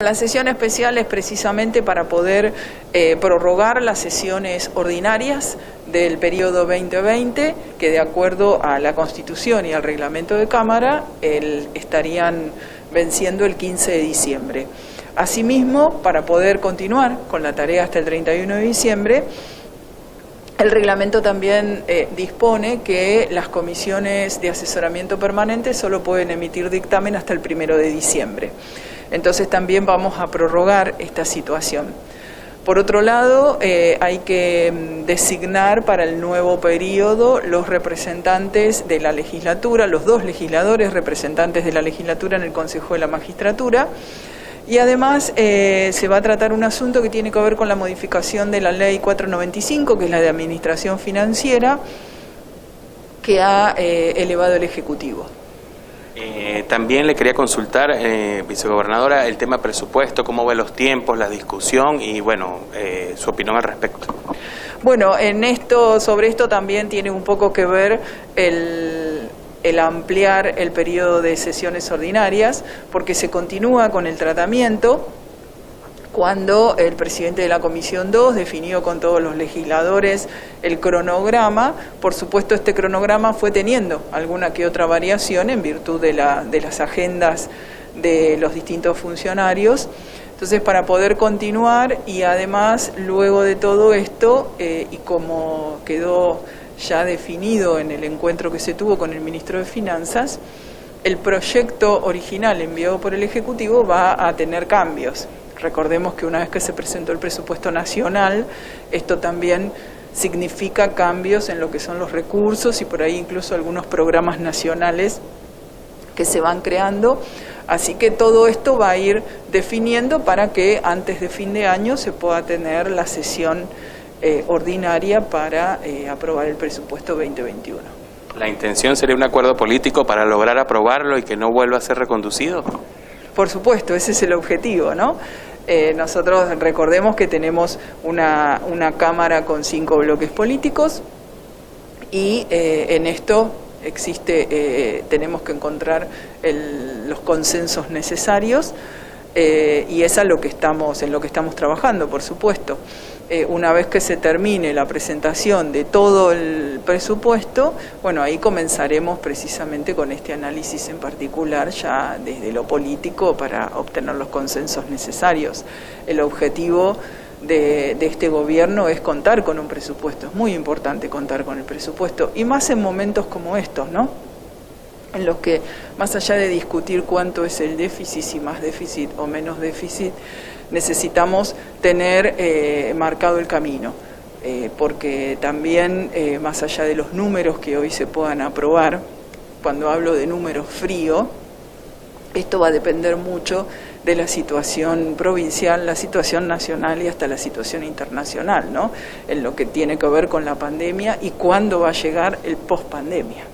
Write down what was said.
La sesión especial es precisamente para poder prorrogar las sesiones ordinarias del periodo 2020, que de acuerdo a la Constitución y al reglamento de Cámara estarían venciendo el 15 de diciembre. Asimismo, para poder continuar con la tarea hasta el 31 de diciembre, el reglamento también dispone que las comisiones de asesoramiento permanente solo pueden emitir dictamen hasta el 1 de diciembre. Entonces también vamos a prorrogar esta situación. Por otro lado, hay que designar para el nuevo periodo los representantes de la legislatura, los 2 legisladores representantes de la legislatura en el Consejo de la Magistratura. Y además se va a tratar un asunto que tiene que ver con la modificación de la Ley 495, que es la de Administración Financiera, que ha elevado el Ejecutivo. También le quería consultar, vicegobernadora, el tema presupuesto, cómo ve los tiempos, la discusión y, bueno, su opinión al respecto. Bueno, sobre esto también tiene un poco que ver el ampliar el periodo de sesiones ordinarias, porque se continúa con el tratamiento cuando el presidente de la Comisión 2 definió con todos los legisladores el cronograma. Por supuesto, este cronograma fue teniendo alguna que otra variación en virtud de las agendas de los distintos funcionarios. Entonces, para poder continuar y además, luego de todo esto, y como quedó ya definido en el encuentro que se tuvo con el ministro de Finanzas, el proyecto original enviado por el Ejecutivo va a tener cambios. Recordemos que una vez que se presentó el presupuesto nacional, esto también significa cambios en lo que son los recursos y por ahí incluso algunos programas nacionales que se van creando. Así que todo esto va a ir definiendo para que antes de fin de año se pueda tener la sesión ordinaria para aprobar el presupuesto 2021. ¿La intención sería un acuerdo político para lograr aprobarlo y que no vuelva a ser reconducido? Por supuesto, ese es el objetivo, ¿no? Nosotros recordemos que tenemos una Cámara con 5 bloques políticos y en esto tenemos que encontrar los consensos necesarios y es en lo que estamos trabajando, por supuesto. Una vez que se termine la presentación de todo el presupuesto, bueno, ahí comenzaremos precisamente con este análisis en particular ya desde lo político para obtener los consensos necesarios. El objetivo de este gobierno es contar con un presupuesto, es muy importante contar con el presupuesto, y más en momentos como estos, ¿no? En los que, más allá de discutir cuánto es el déficit, si más déficit o menos déficit, necesitamos tener marcado el camino, porque también, más allá de los números que hoy se puedan aprobar, cuando hablo de números fríos, esto va a depender mucho de la situación provincial, la situación nacional y hasta la situación internacional, ¿no? En lo que tiene que ver con la pandemia y cuándo va a llegar el pospandemia.